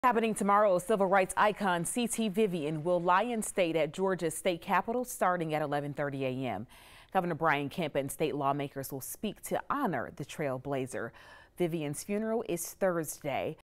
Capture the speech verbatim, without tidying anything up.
Happening tomorrow, civil rights icon C T Vivian will lie in state at Georgia's state capitol starting at eleven thirty a m Governor Kemp and state lawmakers will speak to honor the trailblazer. Vivian's funeral is Thursday.